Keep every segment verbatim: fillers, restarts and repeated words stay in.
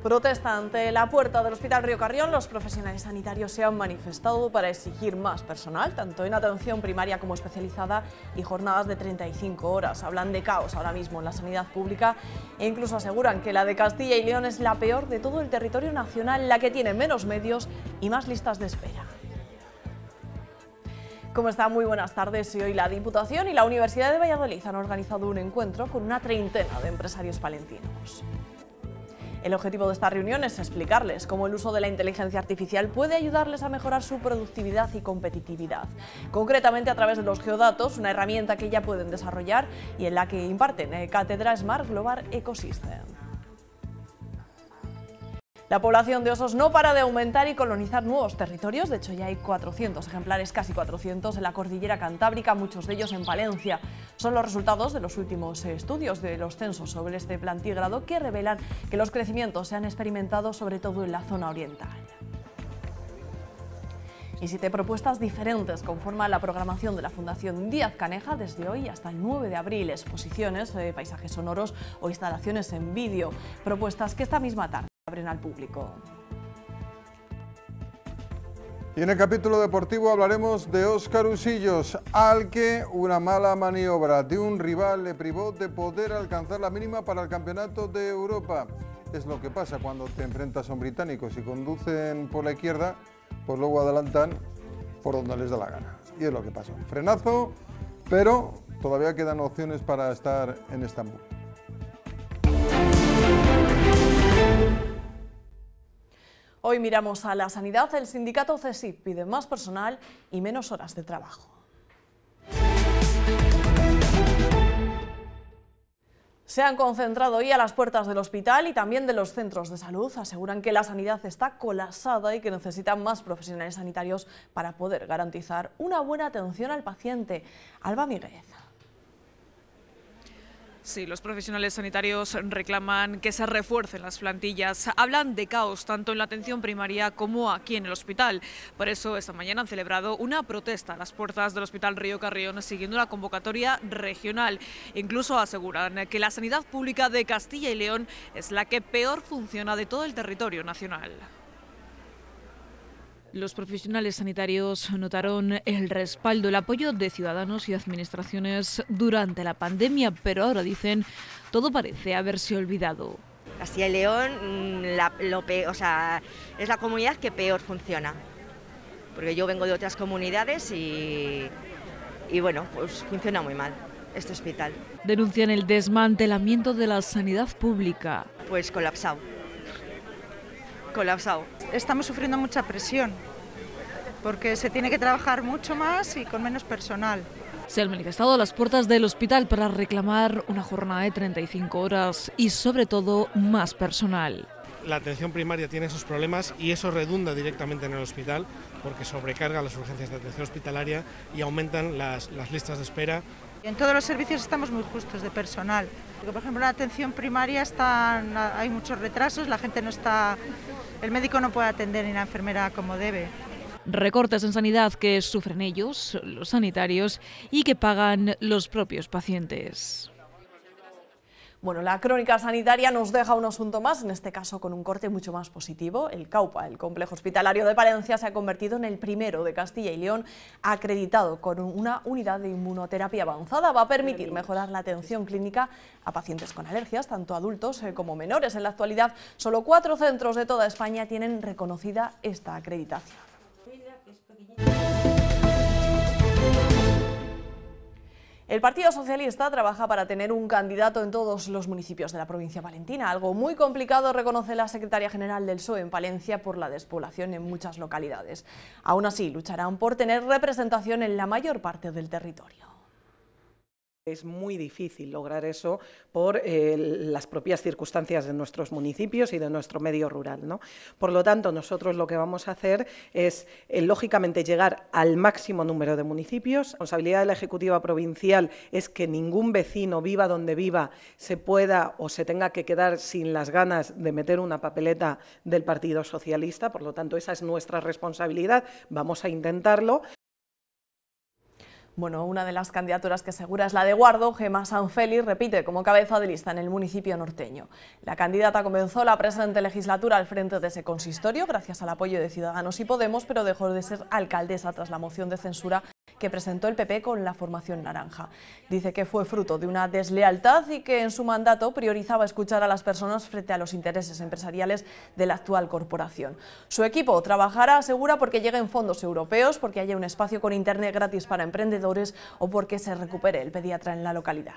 Protesta ante la puerta del Hospital Río Carrión. Los profesionales sanitarios se han manifestado para exigir más personal, tanto en atención primaria como especializada, y jornadas de treinta y cinco horas. Hablan de caos ahora mismo en la sanidad pública e incluso aseguran que la de Castilla y León es la peor de todo el territorio nacional, la que tiene menos medios y más listas de espera. ¿Cómo está? Muy buenas tardes. Hoy la Diputación y la Universidad de Valladolid han organizado un encuentro con una treintena de empresarios palentinos. El objetivo de esta reunión es explicarles cómo el uso de la inteligencia artificial puede ayudarles a mejorar su productividad y competitividad. Concretamente a través de los geodatos, una herramienta que ya pueden desarrollar y en la que imparten eh, cátedra Smart Global Ecosystem. La población de osos no para de aumentar y colonizar nuevos territorios. De hecho, ya hay cuatrocientos ejemplares, casi cuatrocientos, en la cordillera cantábrica, muchos de ellos en Palencia. Son los resultados de los últimos estudios de los censos sobre este plantígrado, que revelan que los crecimientos se han experimentado sobre todo en la zona oriental. Y siete propuestas diferentes conforman la programación de la Fundación Díaz Caneja desde hoy hasta el nueve de abril. Exposiciones, eh, paisajes sonoros o instalaciones en vídeo. Propuestas que esta misma tarde abren al público. Y en el capítulo deportivo hablaremos de Óscar Usillos, al que una mala maniobra de un rival le privó de poder alcanzar la mínima para el Campeonato de Europa. Es lo que pasa cuando te enfrentas a un británico. Si conducen por la izquierda, pues luego adelantan por donde les da la gana. Y es lo que pasó. Frenazo, pero todavía quedan opciones para estar en Estambul. Hoy miramos a la sanidad. El sindicato CESIF pide más personal y menos horas de trabajo. Se han concentrado hoy a las puertas del hospital y también de los centros de salud. Aseguran que la sanidad está colapsada y que necesitan más profesionales sanitarios para poder garantizar una buena atención al paciente. Alba Míguez. Sí, los profesionales sanitarios reclaman que se refuercen las plantillas. Hablan de caos tanto en la atención primaria como aquí en el hospital. Por eso esta mañana han celebrado una protesta a las puertas del Hospital Río Carrión siguiendo la convocatoria regional. Incluso aseguran que la sanidad pública de Castilla y León es la que peor funciona de todo el territorio nacional. Los profesionales sanitarios notaron el respaldo, el apoyo de ciudadanos y administraciones durante la pandemia, pero ahora dicen todo parece haberse olvidado. Castilla y León la, lo peor, o sea, es la comunidad que peor funciona, porque yo vengo de otras comunidades y, y bueno, pues funciona muy mal este hospital. Denuncian el desmantelamiento de la sanidad pública. Pues colapsado. colapsado. Estamos sufriendo mucha presión porque se tiene que trabajar mucho más y con menos personal. Se han manifestado a las puertas del hospital para reclamar una jornada de treinta y cinco horas y sobre todo más personal. La atención primaria tiene esos problemas y eso redunda directamente en el hospital porque sobrecarga las urgencias de atención hospitalaria y aumentan las, las listas de espera. En todos los servicios estamos muy justos de personal. Por ejemplo, en la atención primaria están, hay muchos retrasos, la gente no está, el médico no puede atender ni la enfermera como debe. Recortes en sanidad que sufren ellos, los sanitarios, y que pagan los propios pacientes. Bueno, la crónica sanitaria nos deja un asunto más, en este caso con un corte mucho más positivo. El CAUPA, el Complejo Hospitalario de Palencia, se ha convertido en el primero de Castilla y León acreditado con una unidad de inmunoterapia avanzada. Va a permitir mejorar la atención clínica a pacientes con alergias, tanto adultos como menores. En la actualidad, solo cuatro centros de toda España tienen reconocida esta acreditación. El Partido Socialista trabaja para tener un candidato en todos los municipios de la provincia palentina, algo muy complicado, reconoce la secretaria general del P S O E en Palencia por la despoblación en muchas localidades. Aún así, lucharán por tener representación en la mayor parte del territorio. Es muy difícil lograr eso por eh, las propias circunstancias de nuestros municipios y de nuestro medio rural, ¿no? Por lo tanto, nosotros lo que vamos a hacer es, eh, lógicamente, llegar al máximo número de municipios. La responsabilidad de la Ejecutiva Provincial es que ningún vecino, viva donde viva, se pueda o se tenga que quedar sin las ganas de meter una papeleta del Partido Socialista. Por lo tanto, esa es nuestra responsabilidad. Vamos a intentarlo. Bueno, una de las candidaturas que asegura es la de Guardo. Gemma Sanfeli repite como cabeza de lista en el municipio norteño. La candidata comenzó la presente legislatura al frente de ese consistorio gracias al apoyo de Ciudadanos y Podemos, pero dejó de ser alcaldesa tras la moción de censura que presentó el P P con la formación naranja. Dice que fue fruto de una deslealtad y que en su mandato priorizaba escuchar a las personas frente a los intereses empresariales de la actual corporación. Su equipo trabajará, asegura, porque lleguen fondos europeos, porque haya un espacio con internet gratis para emprendedores o porque se recupere el pediatra en la localidad.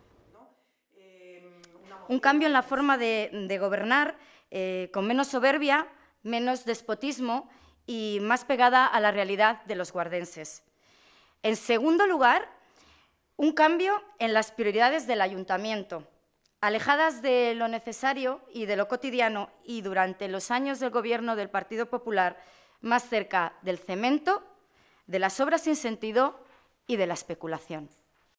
Un cambio en la forma de, de gobernar, eh, con menos soberbia, menos despotismo y más pegada a la realidad de los guardenses. En segundo lugar, un cambio en las prioridades del ayuntamiento, alejadas de lo necesario y de lo cotidiano y durante los años del gobierno del Partido Popular, más cerca del cemento, de las obras sin sentido y de la especulación.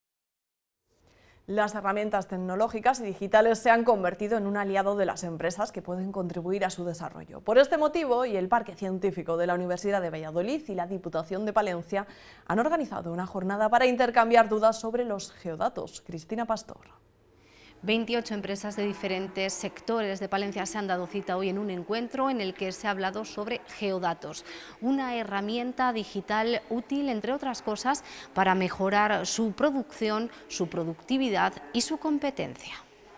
Las herramientas tecnológicas y digitales se han convertido en un aliado de las empresas que pueden contribuir a su desarrollo. Por este motivo, y el Parque Científico de la Universidad de Valladolid y la Diputación de Palencia han organizado una jornada para intercambiar dudas sobre los geodatos. Cristina Pastor. veintiocho empresas de diferentes sectores de Palencia se han dado cita hoy en un encuentro en el que se ha hablado sobre geodatos, una herramienta digital útil, entre otras cosas, para mejorar su producción, su productividad y su competencia.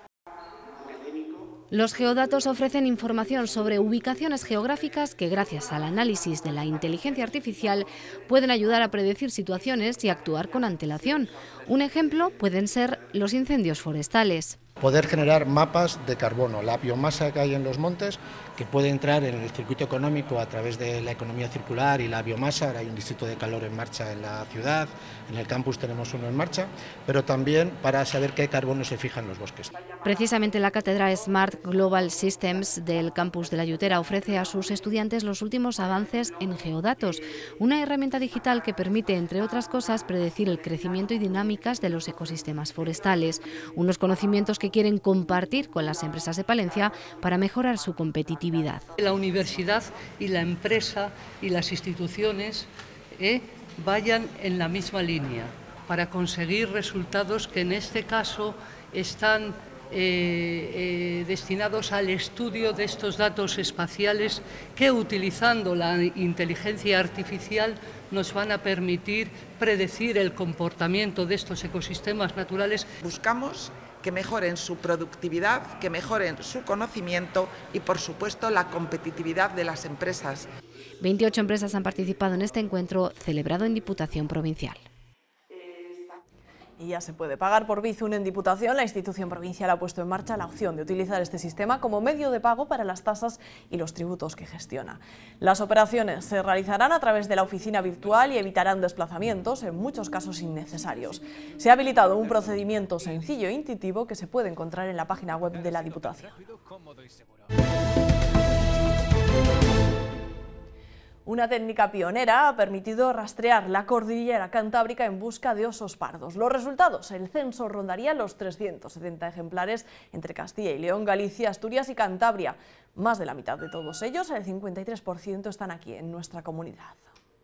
Los geodatos ofrecen información sobre ubicaciones geográficas que, gracias al análisis de la inteligencia artificial, pueden ayudar a predecir situaciones y actuar con antelación. Un ejemplo pueden ser los incendios forestales. Poder generar mapas de carbono, la biomasa que hay en los montes, que puede entrar en el circuito económico a través de la economía circular y la biomasa. Ahora hay un distrito de calor en marcha en la ciudad, en el campus tenemos uno en marcha, pero también para saber qué carbono se fija en los bosques. Precisamente la cátedra Smart Global Systems del campus de La Yutera ofrece a sus estudiantes los últimos avances en geodatos, una herramienta digital que permite, entre otras cosas, predecir el crecimiento y dinámicas de los ecosistemas forestales, unos conocimientos que quieren compartir con las empresas de Palencia para mejorar su competitividad. La universidad y la empresa y las instituciones eh, vayan en la misma línea para conseguir resultados que en este caso están eh, eh, destinados al estudio de estos datos espaciales que, utilizando la inteligencia artificial, nos van a permitir predecir el comportamiento de estos ecosistemas naturales. Buscamos que mejoren su productividad, que mejoren su conocimiento y, por supuesto, la competitividad de las empresas. veintiocho empresas han participado en este encuentro celebrado en Diputación Provincial. Y ya se puede pagar por Bizum en Diputación. La institución provincial ha puesto en marcha la opción de utilizar este sistema como medio de pago para las tasas y los tributos que gestiona. Las operaciones se realizarán a través de la oficina virtual y evitarán desplazamientos, en muchos casos innecesarios. Se ha habilitado un procedimiento sencillo e intuitivo que se puede encontrar en la página web de la Diputación. Una técnica pionera ha permitido rastrear la cordillera cantábrica en busca de osos pardos. Los resultados: el censo rondaría los trescientos setenta ejemplares entre Castilla y León, Galicia, Asturias y Cantabria. Más de la mitad de todos ellos, el cincuenta y tres por ciento, están aquí en nuestra comunidad.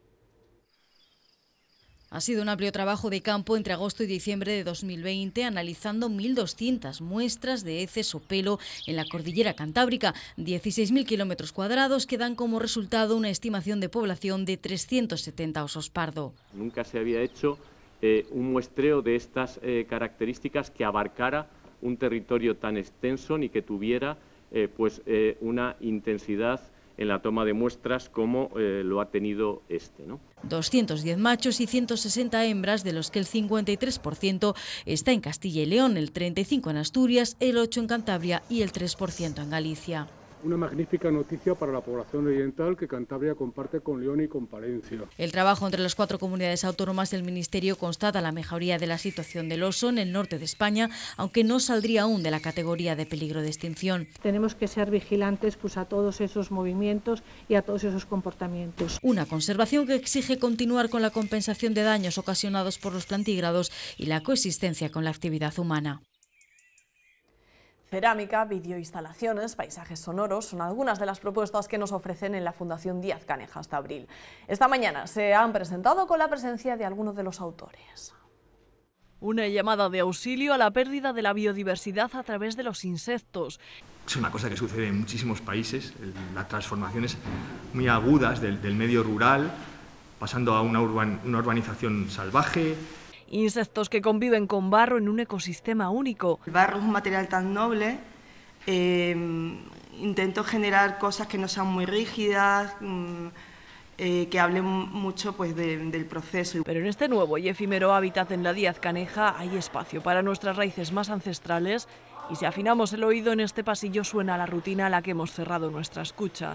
Ha sido un amplio trabajo de campo entre agosto y diciembre de dos mil veinte, analizando mil doscientas muestras de heces o pelo en la cordillera cantábrica, dieciséis mil kilómetros cuadrados, que dan como resultado una estimación de población de trescientos setenta osos pardo. Nunca se había hecho eh, un muestreo de estas eh, características que abarcara un territorio tan extenso ni que tuviera eh, pues, eh, una intensidad en la toma de muestras como eh, lo ha tenido este, ¿no? doscientos diez machos y ciento sesenta hembras, de los que el cincuenta y tres por ciento está en Castilla y León, el treinta y cinco por ciento en Asturias, el ocho por ciento en Cantabria y el tres por ciento en Galicia. Una magnífica noticia para la población oriental que Cantabria comparte con León y con Palencia. El trabajo entre las cuatro comunidades autónomas del Ministerio constata la mejoría de la situación del oso en el norte de España, aunque no saldría aún de la categoría de peligro de extinción. Tenemos que ser vigilantes pues, a todos esos movimientos y a todos esos comportamientos. Una conservación que exige continuar con la compensación de daños ocasionados por los plantígrados y la coexistencia con la actividad humana. Cerámica, videoinstalaciones, paisajes sonoros son algunas de las propuestas que nos ofrecen en la Fundación Díaz Caneja hasta abril. Esta mañana se han presentado con la presencia de algunos de los autores. Una llamada de auxilio a la pérdida de la biodiversidad a través de los insectos. Es una cosa que sucede en muchísimos países, las transformaciones muy agudas del, del medio rural, pasando a una, urban, una urbanización salvaje. Insectos que conviven con barro en un ecosistema único. El barro es un material tan noble, eh, intento generar cosas que no sean muy rígidas, eh, que hablen mucho pues, de, del proceso. Pero en este nuevo y efímero hábitat en la Díaz Caneja hay espacio para nuestras raíces más ancestrales y si afinamos el oído en este pasillo suena la rutina a la que hemos cerrado nuestra escucha.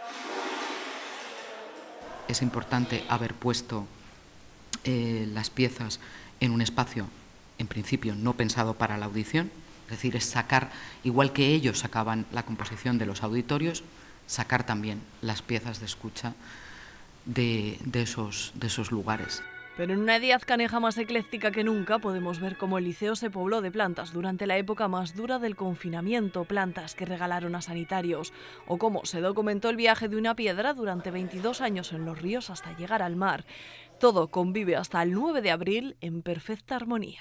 Es importante haber puesto eh, las piezas en un espacio, en principio, no pensado para la audición, es decir, es sacar, igual que ellos sacaban la composición de los auditorios, sacar también las piezas de escucha de, de, esos, de esos lugares. Pero en una Díaz Caneja más ecléctica que nunca podemos ver cómo el liceo se pobló de plantas durante la época más dura del confinamiento, plantas que regalaron a sanitarios, o cómo se documentó el viaje de una piedra durante veintidós años en los ríos hasta llegar al mar. Todo convive hasta el nueve de abril en perfecta armonía.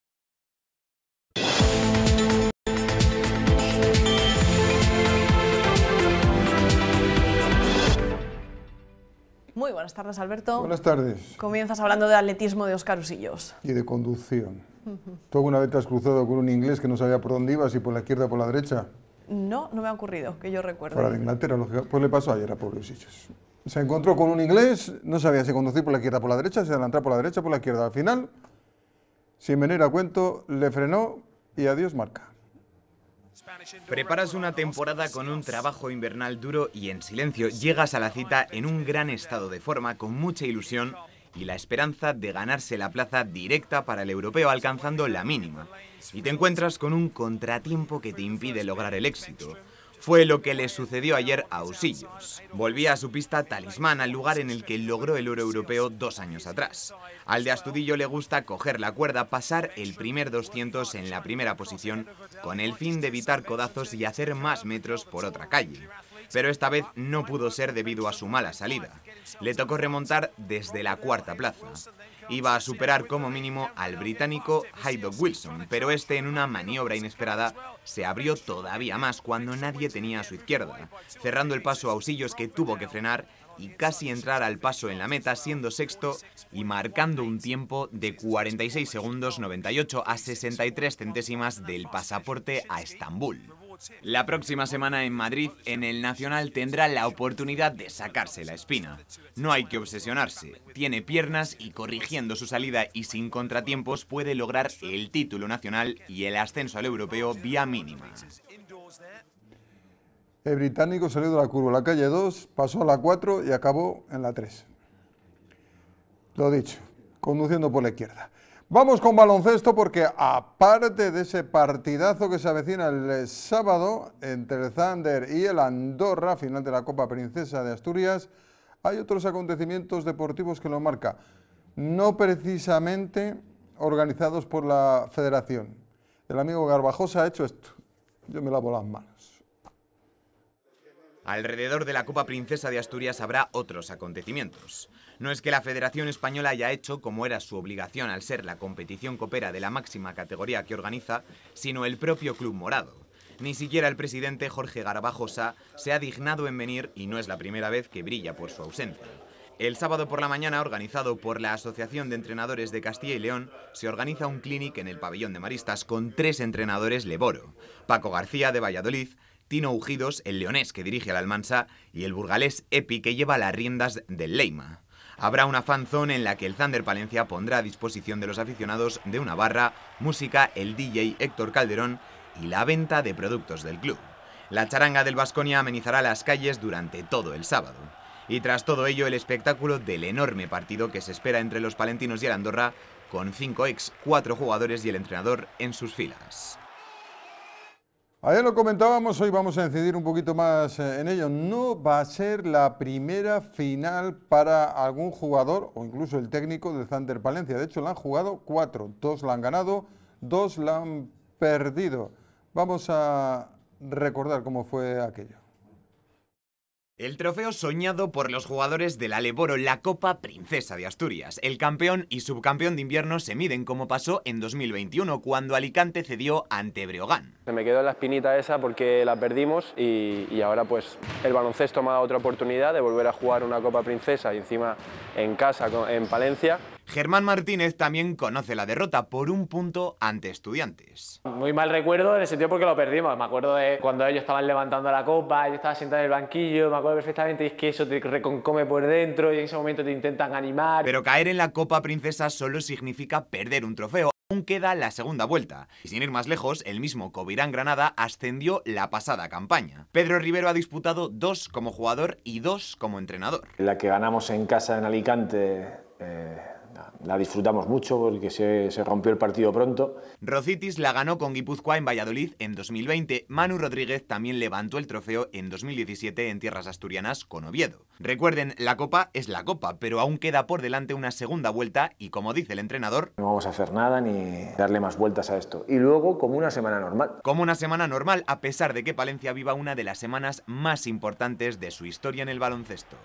Muy buenas tardes, Alberto. Buenas tardes. Comienzas hablando de atletismo de Óscar Usillos. Y de conducción. Uh-huh. ¿Tú alguna vez te has cruzado con un inglés que no sabía por dónde ibas, si por la izquierda o por la derecha? No, no me ha ocurrido, que yo recuerdo. Fuera de Inglaterra, pues le pasó ayer a pobre Usillos. Se encontró con un inglés, no sabía si conducir por la izquierda o por la derecha, si adelantar por la derecha o por la izquierda. Al final, sin venir a cuento, le frenó y adiós marca. Preparas una temporada con un trabajo invernal duro y en silencio llegas a la cita en un gran estado de forma, con mucha ilusión y la esperanza de ganarse la plaza directa para el europeo alcanzando la mínima. Y te encuentras con un contratiempo que te impide lograr el éxito. Fue lo que le sucedió ayer a Usillos. Volvía a su pista talismán, al lugar en el que logró el oro europeo dos años atrás. Al de Astudillo le gusta coger la cuerda, pasar el primer doscientos en la primera posición, con el fin de evitar codazos y hacer más metros por otra calle. Pero esta vez no pudo ser debido a su mala salida. Le tocó remontar desde la cuarta plaza. Iba a superar como mínimo al británico Haydock Wilson, pero este en una maniobra inesperada se abrió todavía más cuando nadie tenía a su izquierda, cerrando el paso a Usillos, que tuvo que frenar y casi entrar al paso en la meta, siendo sexto y marcando un tiempo de cuarenta y seis segundos noventa y ocho a sesenta y tres centésimas del pasaporte a Estambul. La próxima semana en Madrid, en el Nacional, tendrá la oportunidad de sacarse la espina. No hay que obsesionarse, tiene piernas y corrigiendo su salida y sin contratiempos puede lograr el título nacional y el ascenso al europeo vía mínima. El británico salió de la curva, la calle dos, pasó a la cuatro y acabó en la tres. Lo dicho, conduciendo por la izquierda. Vamos con baloncesto porque aparte de ese partidazo que se avecina el sábado entre el Thunder y el Andorra, final de la Copa Princesa de Asturias, hay otros acontecimientos deportivos que lo marcan, no precisamente organizados por la federación. El amigo Garbajosa ha hecho esto, yo me lavo las manos. Alrededor de la Copa Princesa de Asturias habrá otros acontecimientos. No es que la Federación Española haya hecho como era su obligación al ser la competición copera de la máxima categoría que organiza, sino el propio Club Morado. Ni siquiera el presidente Jorge Garbajosa se ha dignado en venir y no es la primera vez que brilla por su ausencia. El sábado por la mañana, organizado por la Asociación de Entrenadores de Castilla y León, se organiza un clinic en el pabellón de Maristas con tres entrenadores leboro: Paco García de Valladolid, Tino Ujidos, el leonés que dirige al Almansa, y el burgalés Epi, que lleva las riendas del Leima. Habrá una fan zone en la que el Thunder Palencia pondrá a disposición de los aficionados de una barra, música, el D J Héctor Calderón y la venta de productos del club. La charanga del Baskonia amenizará las calles durante todo el sábado. Y tras todo ello, el espectáculo del enorme partido que se espera entre los palentinos y el Andorra, con cinco ex, cuatro jugadores y el entrenador en sus filas. Ayer lo comentábamos, hoy vamos a incidir un poquito más en ello. No va a ser la primera final para algún jugador o incluso el técnico del Thunder Palencia. De hecho, la han jugado cuatro. Dos la han ganado, dos la han perdido. Vamos a recordar cómo fue aquello. El trofeo soñado por los jugadores del Aleboro, la Copa Princesa de Asturias. El campeón y subcampeón de invierno se miden como pasó en dos mil veintiuno, cuando Alicante cedió ante Breogán. Se me quedó la espinita esa porque la perdimos y, y ahora pues el baloncesto me ha dado otra oportunidad de volver a jugar una Copa Princesa y encima en casa, en Palencia. Germán Martínez también conoce la derrota por un punto ante Estudiantes. Muy mal recuerdo en el sentido porque lo perdimos. Me acuerdo de cuando ellos estaban levantando la copa, yo estaba sentado en el banquillo, me acuerdo perfectamente, y es que eso te reconcome por dentro y en ese momento te intentan animar. Pero caer en la Copa Princesa solo significa perder un trofeo. Aún queda la segunda vuelta. Y sin ir más lejos, el mismo Covirán Granada ascendió la pasada campaña. Pedro Rivero ha disputado dos como jugador y dos como entrenador. La que ganamos en casa en Alicante eh, la disfrutamos mucho porque se, se rompió el partido pronto. Rocitis la ganó con Guipúzcoa en Valladolid en dos mil veinte. Manu Rodríguez también levantó el trofeo en dos mil diecisiete en tierras asturianas con Oviedo. Recuerden, la Copa es la Copa, pero aún queda por delante una segunda vuelta y, como dice el entrenador, no vamos a hacer nada ni darle más vueltas a esto. Y luego como una semana normal. Como una semana normal, a pesar de que Palencia viva una de las semanas más importantes de su historia en el baloncesto.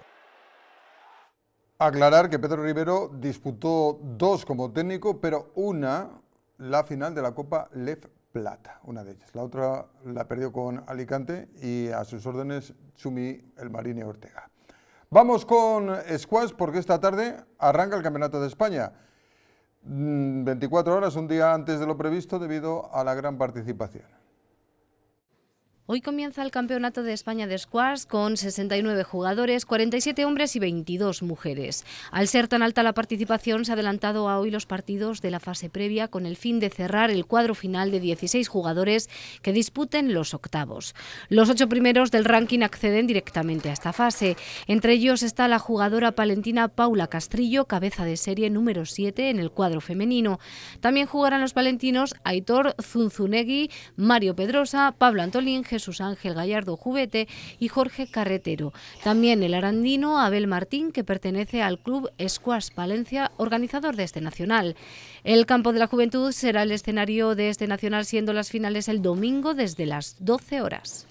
Aclarar que Pedro Rivero disputó dos como técnico, pero una, la final de la Copa Lev Plata, una de ellas. La otra la perdió con Alicante y a sus órdenes Chumi el Marine Ortega. Vamos con squash porque esta tarde arranca el Campeonato de España. veinticuatro horas, un día antes de lo previsto debido a la gran participación. Hoy comienza el Campeonato de España de Squash con sesenta y nueve jugadores, cuarenta y siete hombres y veintidós mujeres. Al ser tan alta la participación, se ha adelantado a hoy los partidos de la fase previa con el fin de cerrar el cuadro final de dieciséis jugadores que disputen los octavos. Los ocho primeros del ranking acceden directamente a esta fase. Entre ellos está la jugadora palentina Paula Castrillo, cabeza de serie número siete en el cuadro femenino. También jugarán los palentinos Aitor Zunzunegui, Mario Pedrosa, Pablo Antolín, Jesús Ángel Gallardo Jubete y Jorge Carretero. También el arandino Abel Martín, que pertenece al Club Squash Palencia, organizador de este nacional. El Campo de la Juventud será el escenario de este nacional, siendo las finales el domingo desde las doce horas.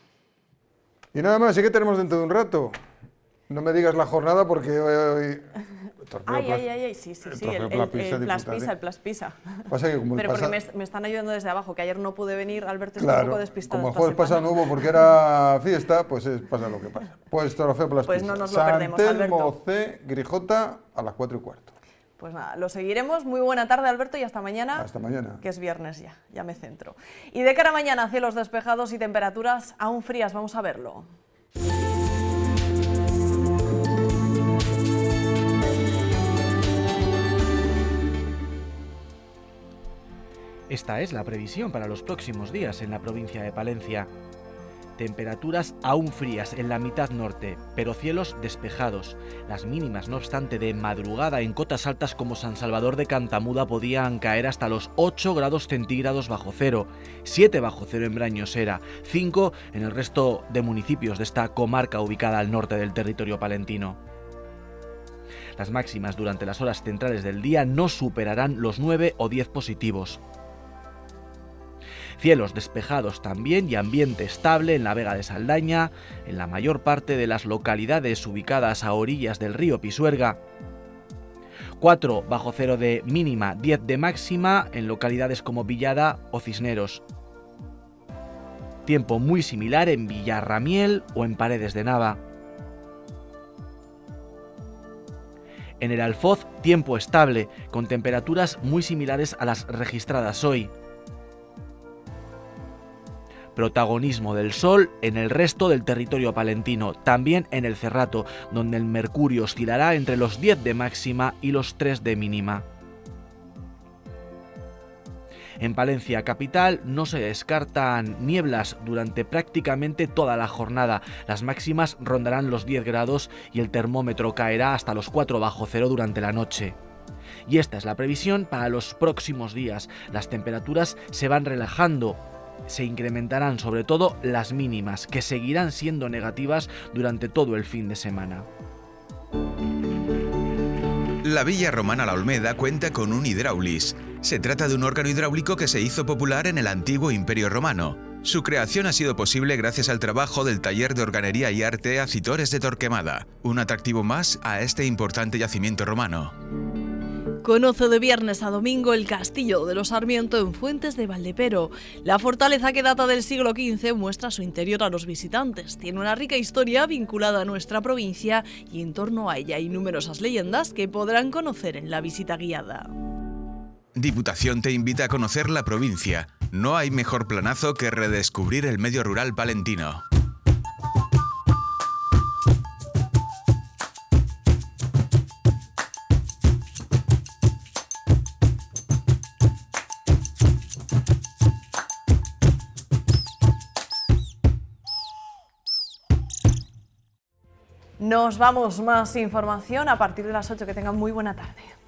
Y nada más, sí que tenemos dentro de un rato. No me digas la jornada porque hoy... hoy Ay, ay, ay, ay, sí, sí, sí, el, el, el, el Plaspisa, el Plaspisa. Pasa que como Pero el porque pasa... me, me están ayudando desde abajo, que ayer no pude venir, Alberto, claro, está un poco despistado. Como el jueves pasado no hubo porque era fiesta, pues es, pasa lo que pasa. Pues trofeo Plaspisa. Pues no nos lo perdemos, Alberto. C, Grijota, a las cuatro y cuarto. Pues nada, lo seguiremos. Muy buena tarde, Alberto, y hasta mañana. Hasta mañana. Que es viernes ya, ya me centro. Y de cara a mañana, cielos despejados y temperaturas aún frías, vamos a verlo. Esta es la previsión para los próximos días en la provincia de Palencia. Temperaturas aún frías en la mitad norte, pero cielos despejados. Las mínimas, no obstante, de madrugada en cotas altas como San Salvador de Cantamuda podían caer hasta los ocho grados centígrados bajo cero, siete bajo cero en Brañosera, cinco en el resto de municipios de esta comarca ubicada al norte del territorio palentino. Las máximas durante las horas centrales del día no superarán los nueve o diez positivos. Cielos despejados también y ambiente estable en la Vega de Saldaña, en la mayor parte de las localidades ubicadas a orillas del río Pisuerga. cuatro bajo cero de mínima, diez de máxima en localidades como Villada o Cisneros. Tiempo muy similar en Villarramiel o en Paredes de Nava. En el Alfoz, tiempo estable, con temperaturas muy similares a las registradas hoy. Protagonismo del sol en el resto del territorio palentino, también en el Cerrato, donde el mercurio oscilará entre los diez de máxima y los tres de mínima. En Palencia capital no se descartan nieblas durante prácticamente toda la jornada. Las máximas rondarán los diez grados y el termómetro caerá hasta los cuatro bajo cero durante la noche. Y esta es la previsión para los próximos días. Las temperaturas se van relajando. Se incrementarán sobre todo las mínimas, que seguirán siendo negativas durante todo el fin de semana. La Villa Romana La Olmeda cuenta con un hidráulis, Se trata de un órgano hidráulico que se hizo popular en el antiguo Imperio Romano. Su creación ha sido posible gracias al trabajo del taller de organería y arte Acitores de Torquemada, un atractivo más a este importante yacimiento romano. Conoce de viernes a domingo el Castillo de los Sarmiento en Fuentes de Valdepero. La fortaleza, que data del siglo quince, muestra su interior a los visitantes. Tiene una rica historia vinculada a nuestra provincia y en torno a ella hay numerosas leyendas que podrán conocer en la visita guiada. Diputación te invita a conocer la provincia. No hay mejor planazo que redescubrir el medio rural palentino. Nos vamos, más información a partir de las ocho. Que tengan muy buena tarde.